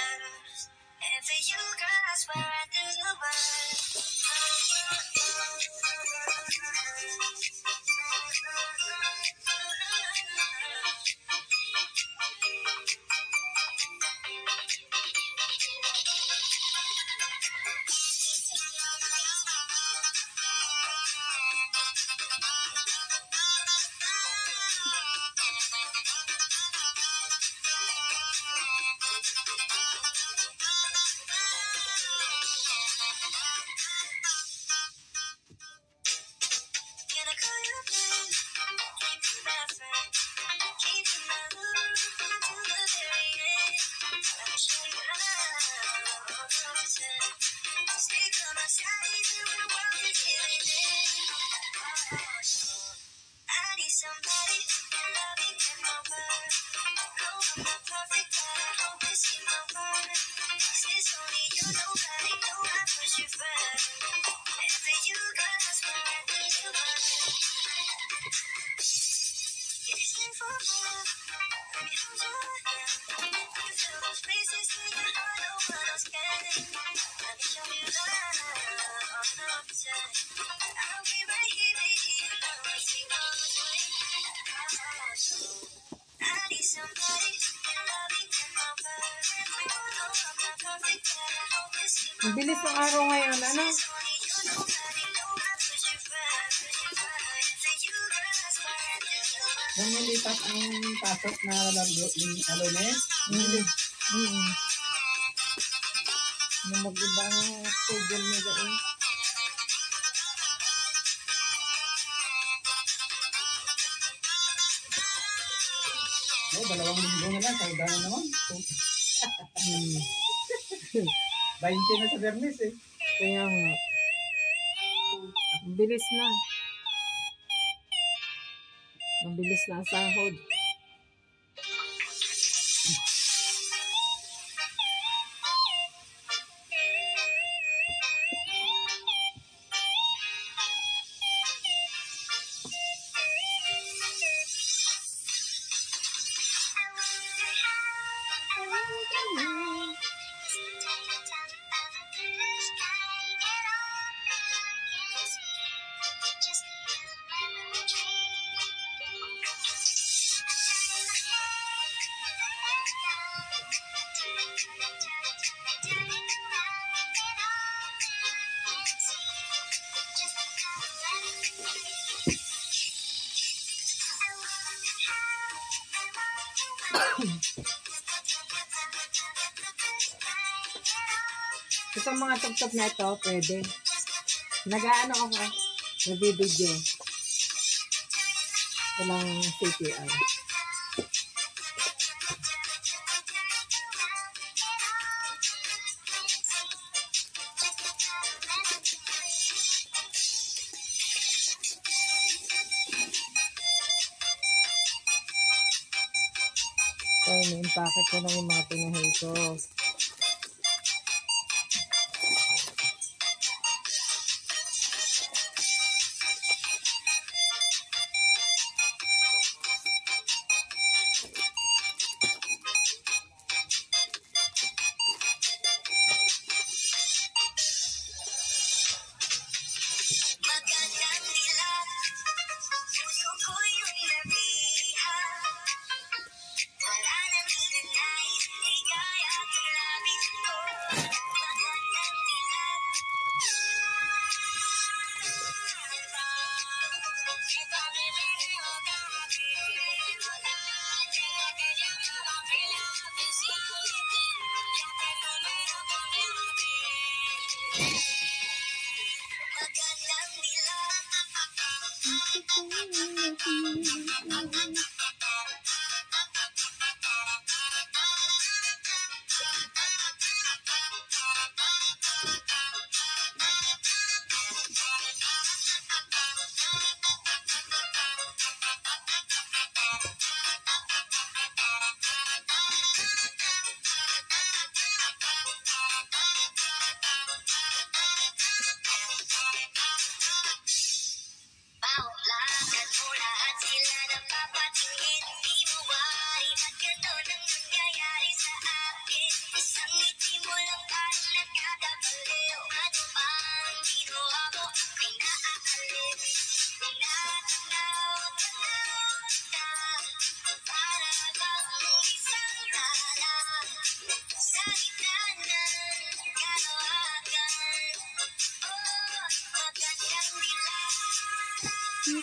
And for you, girl, I swear I do the world. Somebody loving him over. No, I'm not perfect, but I hope you see my worth. It's only you, nobody know I push you further. And for you, girl, I swear I do the work. It's been for love. Let me hold your hand. You feel those places in your heart, no one else can. Let me show you love all the time. I'll be right here, baby. You know I see all the way. I need somebody loving him over. No, I'm not perfect, but I hope you see my Ang bilis ng araw ngayon, ano? it's only you, nobody know I push you further. And for you, girl, I swear I do the work. Nung nilipat ang pasok na Lunes, Nung mag-iba ang schedule mo doon. oh, 2 linggo na lang, sauda na naman. 20 na sa Bernes eh. Kaya nga. Ang bilis na. Ang bilis na ang sahod. Itong mga tugtog na ito, pwede. Nag-ano ako, nagbibideo. Walang CPR. So, ini-impake ko na yung mga pinahay ko. Magandang dilag, puso ko'y may nabiha. Wala nang hinanay, ligay at labis ko. Magandang dilag. Magandang dilag.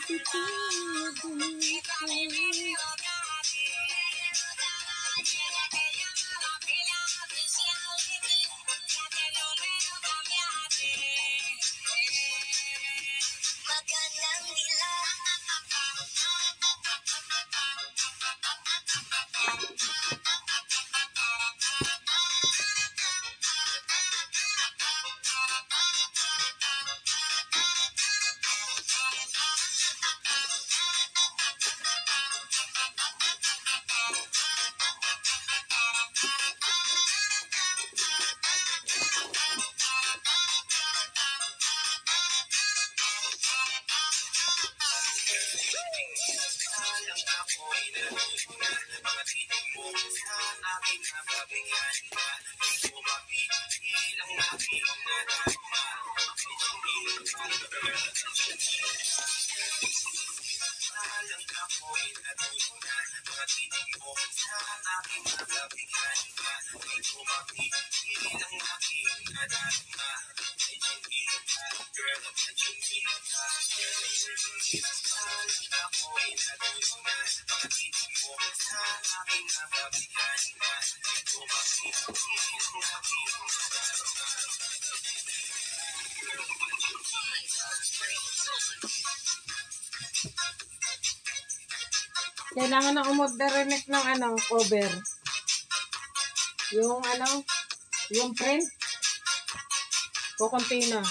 Magandang nila. Kailangan na umorder ng cover. Yung yung print. Kukunti na.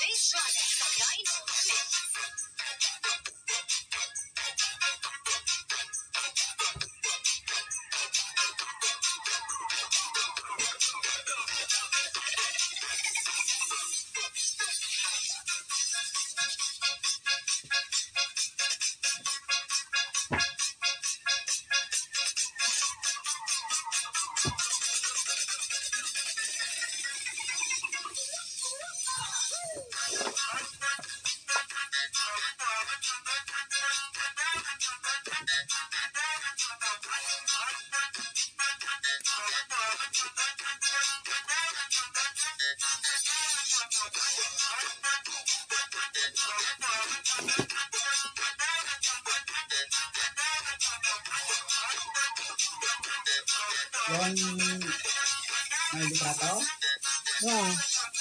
Yung may litrato? Yeah.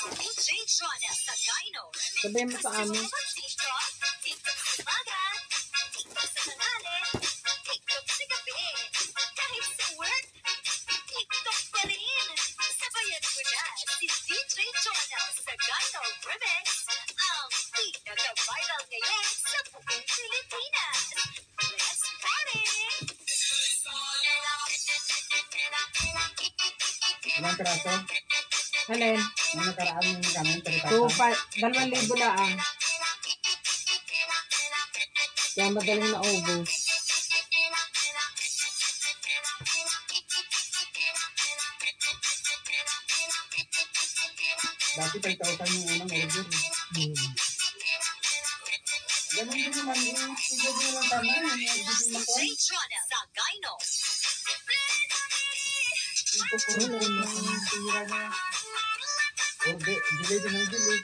Sabihin mo sa amin. Ilang piraso? Alin? Yung nakaraan yung kanin, 2,000 lang. Kaya madaling naubos. Dati 5,000 yung unang order. Ganun din naman yung siguro nyo lang tama. Yung kukurin na yung tira na. Order, delay din ang delay.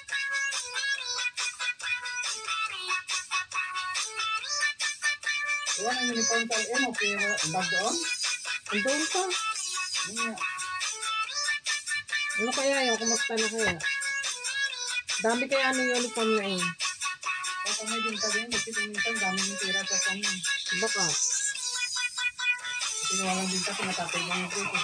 Iwan ang uniform sa okay, ang bag doon? Doon pa. Yun nga. Ano kaya yun? Kumusta na kaya? Dami kaya uniform na yun. Baka may din pa din, kasi minsan dami yung tira sa kanya. Baka. Tinawalan din kasi natatay mo yung prito.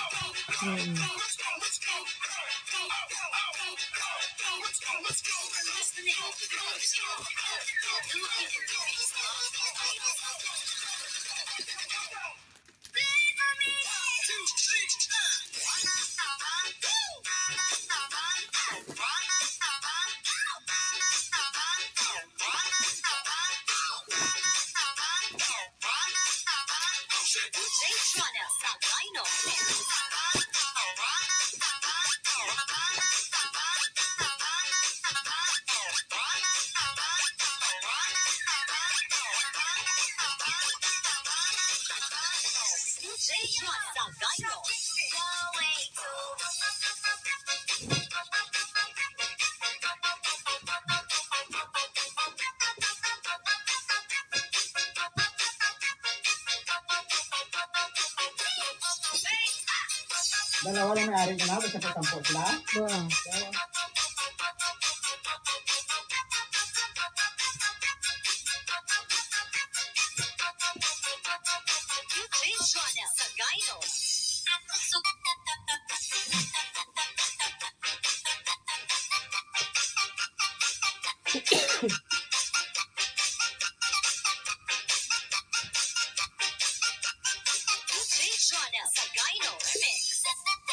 Dalawa lang may-ari ko na, basta po 10 sila. Oo. Joanna Sagayno. Joanna Sagayno Mix.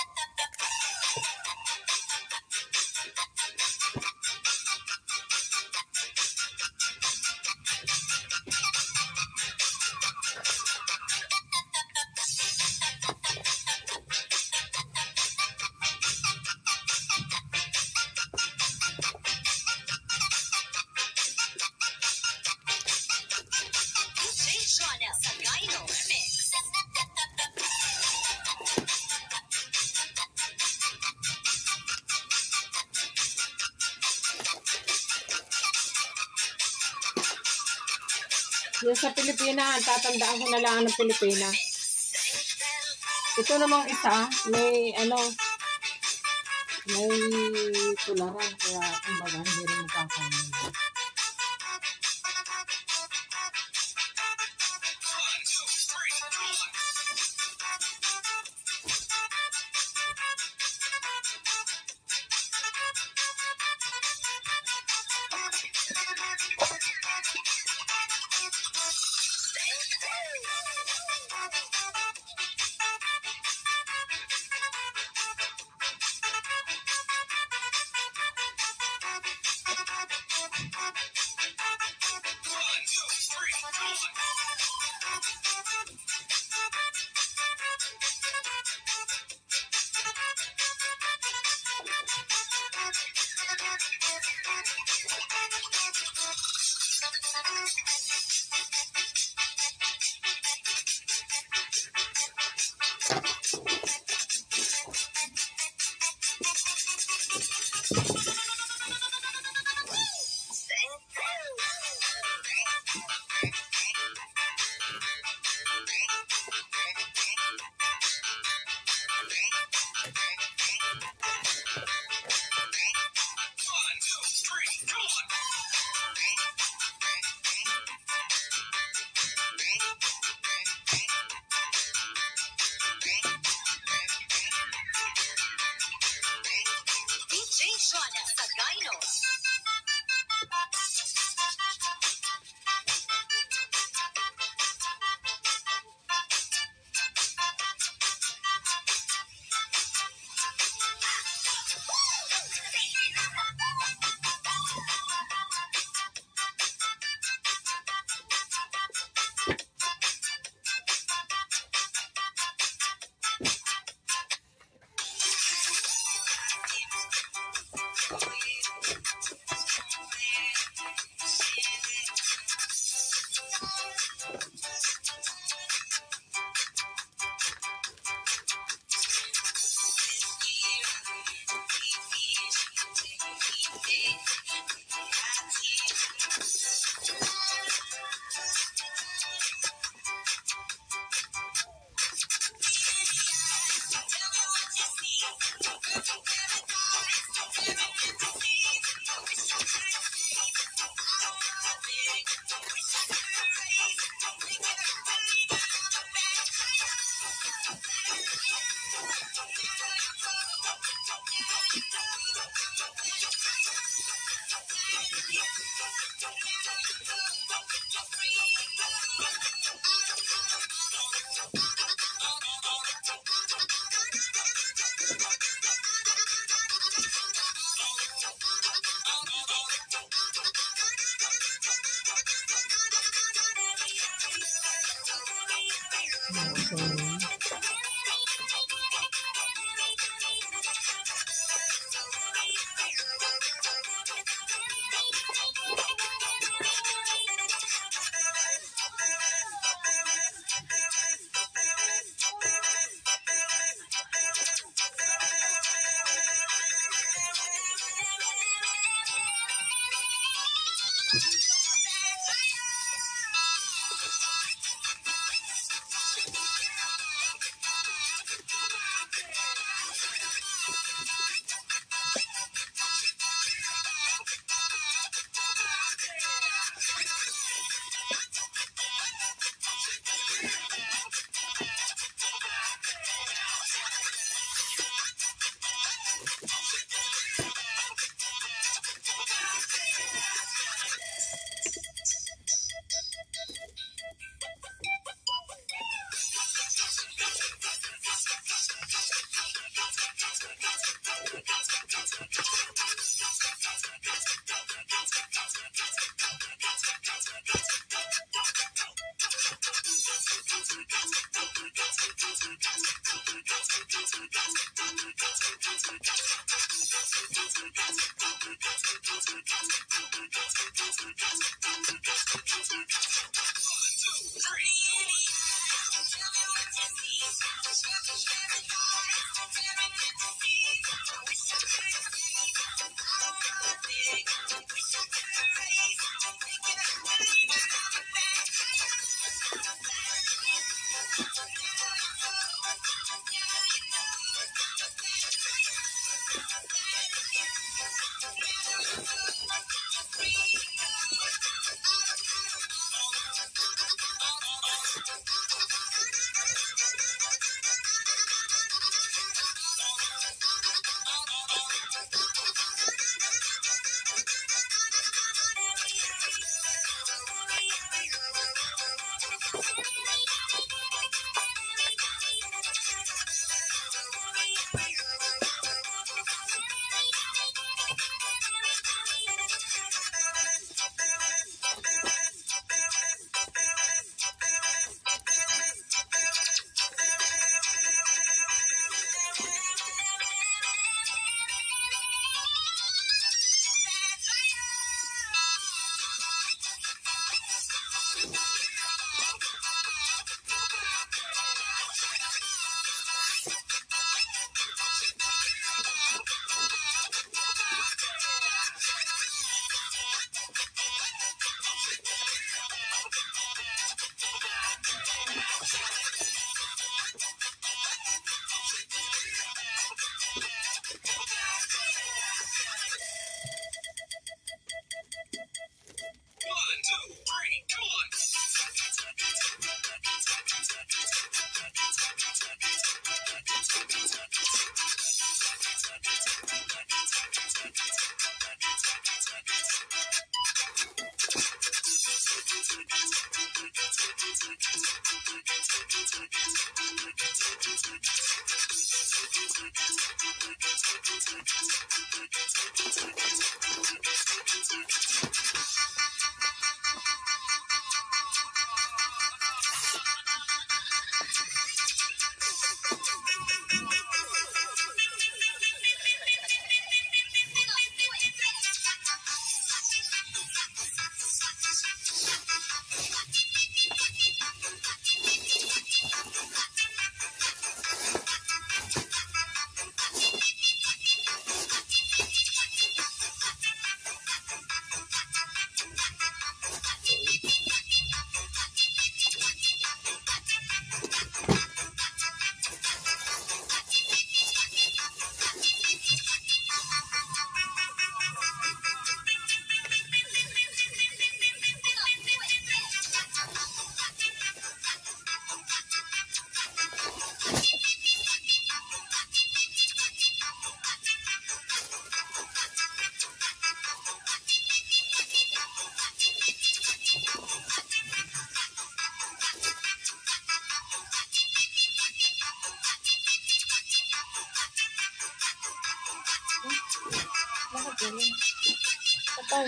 Joanna Sagayno Mix. Yung sa Pilipina, tatandaan ko na lang ng Pilipina. Ito namang isa, may may tularan, kaya kumbaga hindi rin magkakaroon. Joanna Sagayno. Bakit ganun? Patay.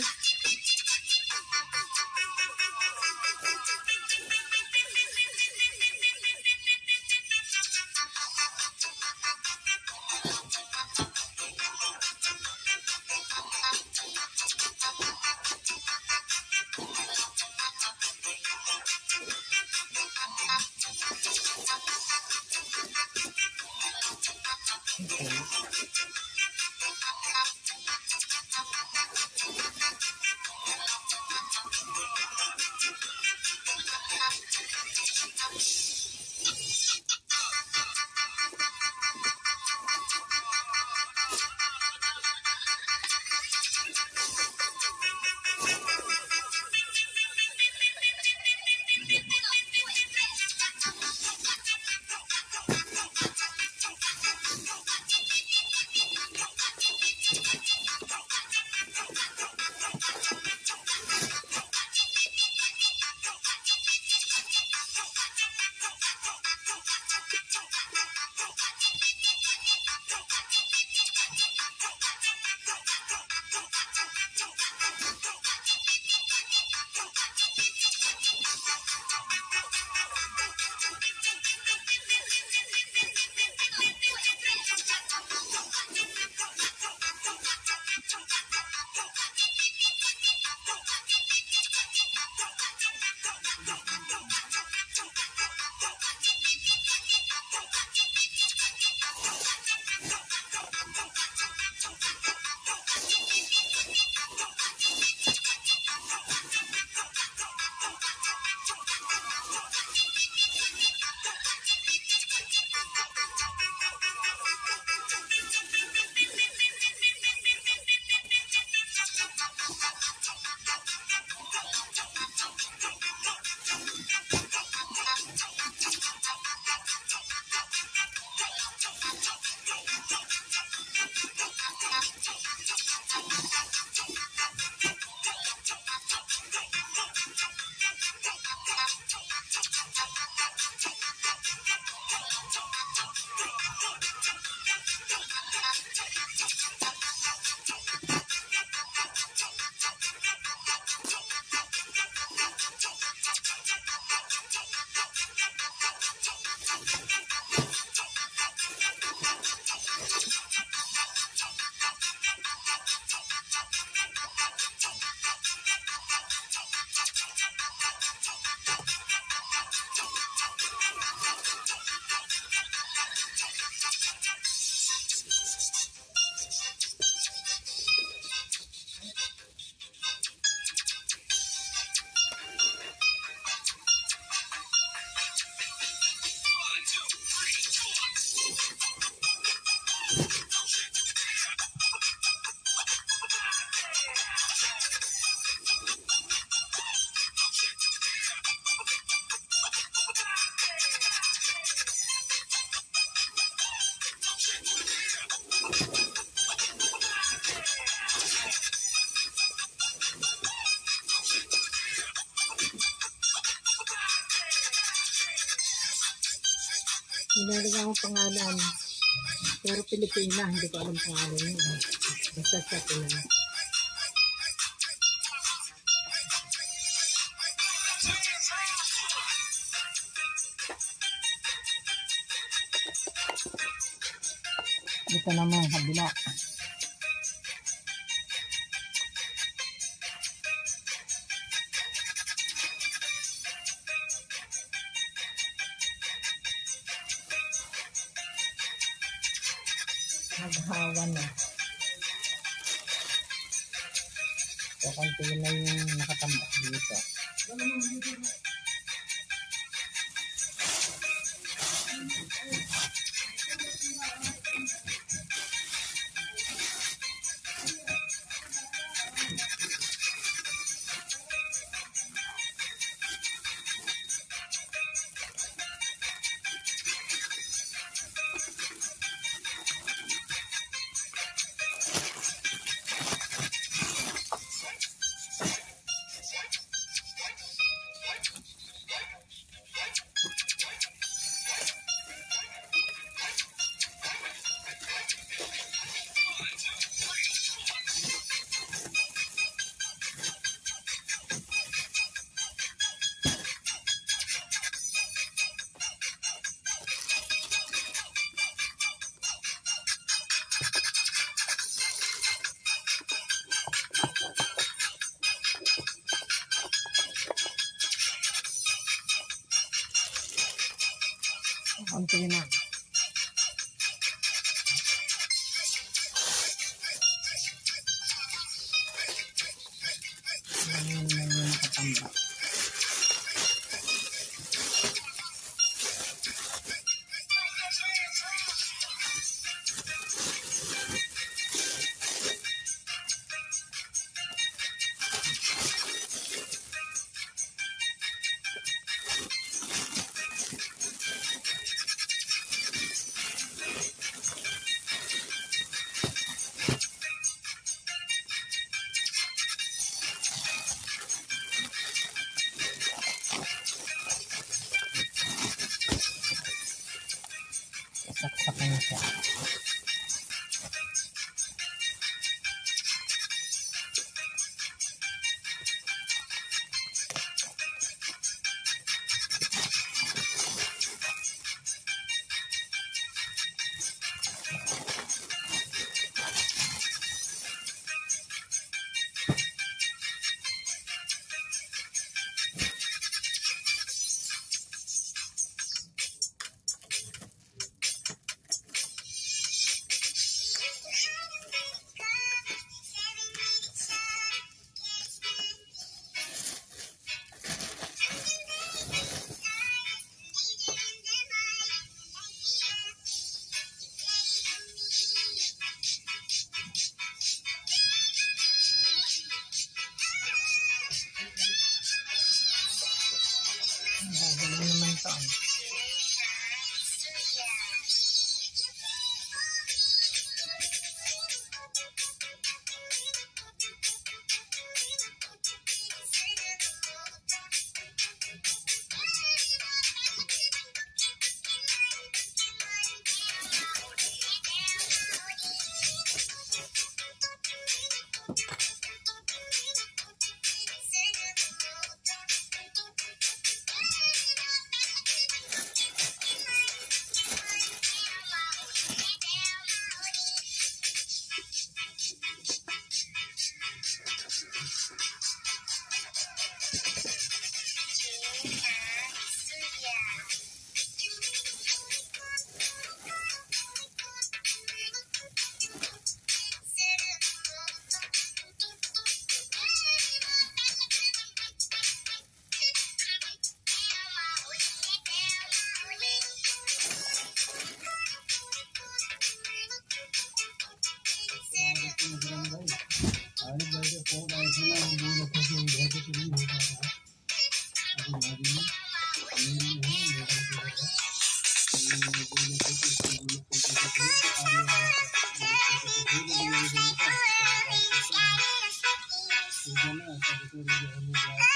Okay. meron akong pangalan. Pero Pilipina, hindi ko alam pangalan niya. Basta siya Pinay. Ito naman, kabila. Naghawa na. So, konti na yung nakatambak dito. Konti na. Ayan na yung nakatambak. Saksakan na siya. Gagawin naman ito.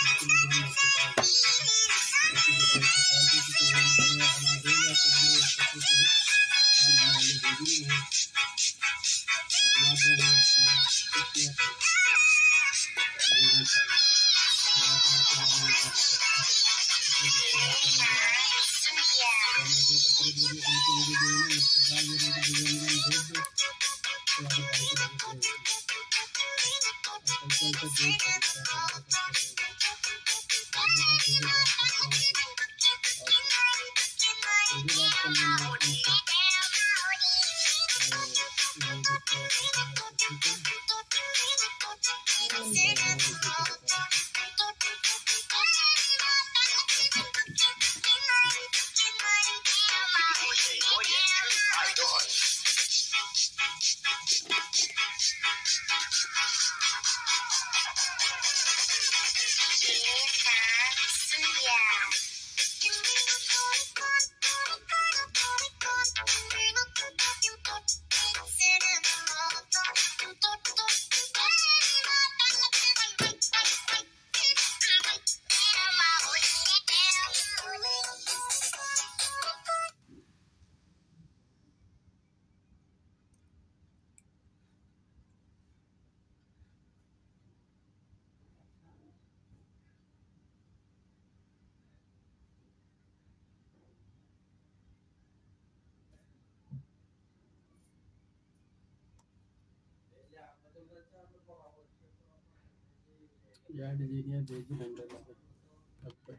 Thank you. यार डिजीनियर भेज नंबर अब पर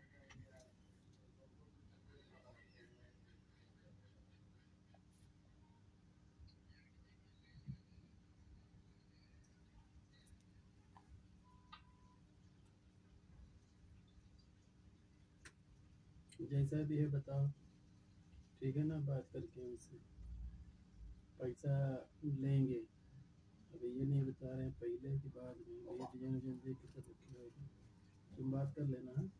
जैसा भी है बताओ, ठीक है ना? बात करके उनसे पैसा लेंगे। अभी ये नहीं बता रहे हैं पहले की बाद में, ये डिजाइन उजाइन देख के सब ओके होगा। तुम बात कर लेना। हाँ?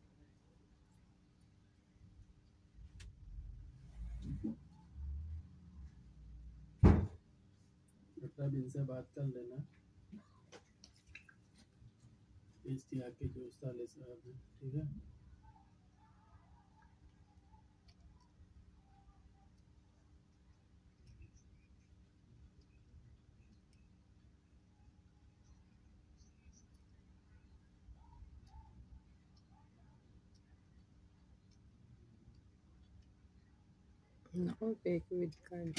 मतलब इनसे बात कर लेना। इश्तियाक के जो साले साहब हैं, ठीक है? Naku, pay ko with card.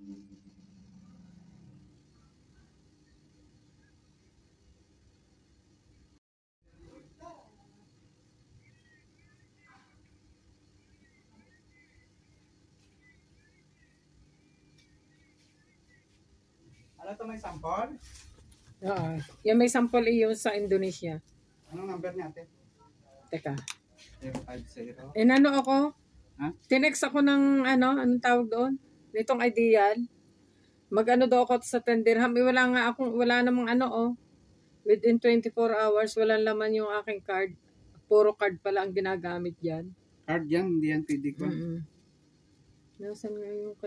Ano to, may sample? Oo. Yan may sample iyo sa Indonesia. Anong number niya, ate? Teka. 050. Ano ako? Ha? Tinext ako ng anong tawag doon? Nitong Ideal. Mag-ano daw ako sa 10 dirham. Wala namang within 24 hours, walang laman yung aking card. Puro card pala ang ginagamit dyan. Card yan, hindi yan pwede ko. Nasaan nga yung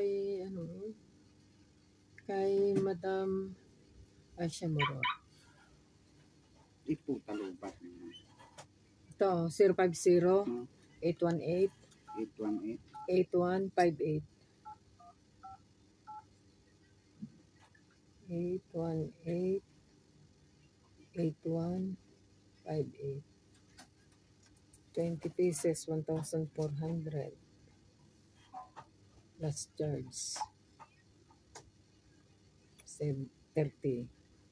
kay Madam Aisha Moro. Ipo, talubat. Ito, 050 818 818. 8158. 818 8158. 20 pieces, 1,400. Plus charge. 30.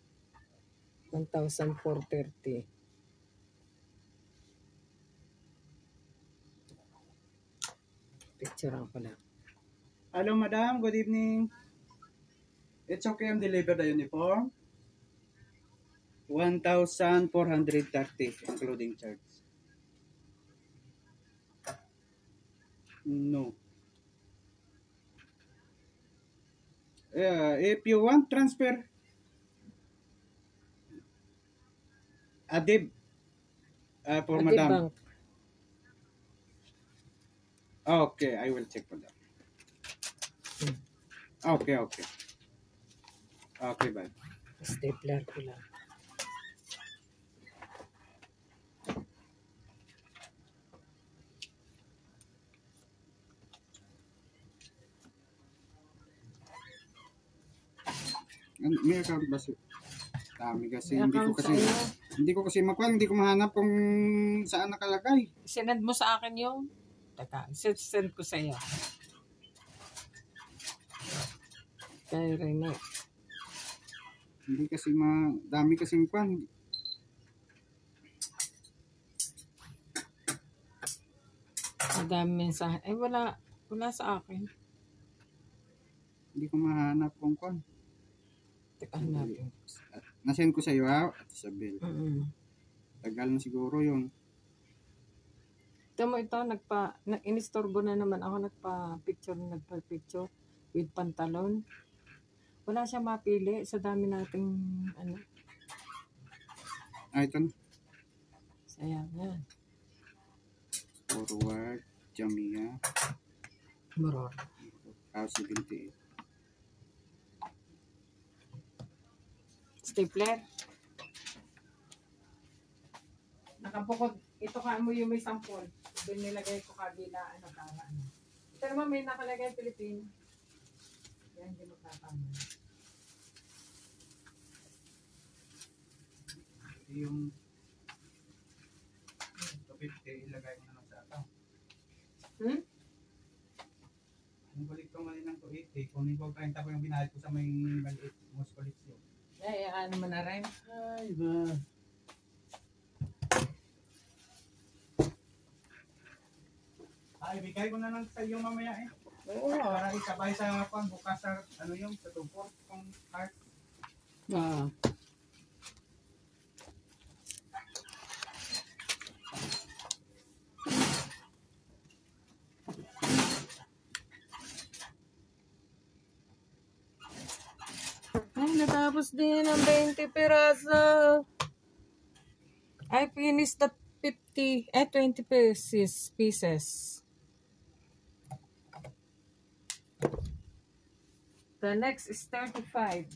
1,430. Picture ko lang. Hello, madam. Good evening. It's okay, I'm deliver the uniform. 1,430, including charge. No. If you want transfer, Adib, for Adib madam. Bank. Okay, I will check for that. Okay. Okay, bye. Stapler ko lang. May account ba siya? Dami kasi. May account sa'yo. Hindi ko kasi makuha. Hindi ko mahanap kung saan nakalagay. Sinend mo sa akin yung... Teka, send ko sa'yo. Kay Rene. Hindi kasi dami kasing kwan. Madami mensahe. Ay, wala sa akin. Hindi ko mahanap kung kwan. Teka, hanapin. Nasend ko sa iyo ha, Isabel. Mm-mm. Tagal na siguro yun. Ito mo ito, inistorbo na naman ako, nagpa-picture with pantalon. Wala siya mapili sa dami nating ano. Ito na. Sayang yan. Forward, Jamia, Maror. 78. Stapler. Nakabukod. Ito ka mo yung may sample. Doon nilagay ko kabila. Ano. Ito naman may nakalagay Pilipino. Yan, hindi magkakama. Yung 250, ilagay mo na lang sa account. Kung balik ko mali ng 280, kunin ko 30 ko yung binayad ko sa may maliit most collection. Ay, ano man na rin. Ay ba. Ibigay ko na lang sa iyo mamaya eh. Oo. Para isabay sa bukas sa yung sa tupor kung heart. Ah. Ay, natapos din ang 20 piraso. I finished the 20 pieces. The next is 35.